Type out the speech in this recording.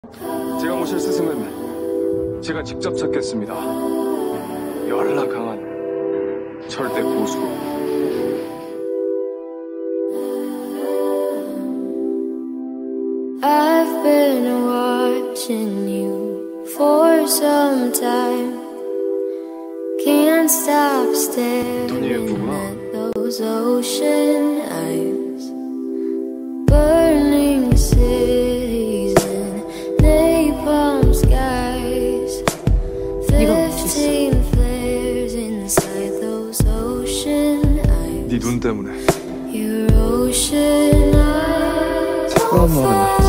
제가 모실 스승은 제가 직접 찾겠습니다. 열나 강한 절대 고수. I've been watching you for some time. Can't stop staring at those ocean eyes. Burning cities and napalm skies. 15 flares inside those ocean eyes. 네 눈 때문에. Your ocean eyes. 차가운 말은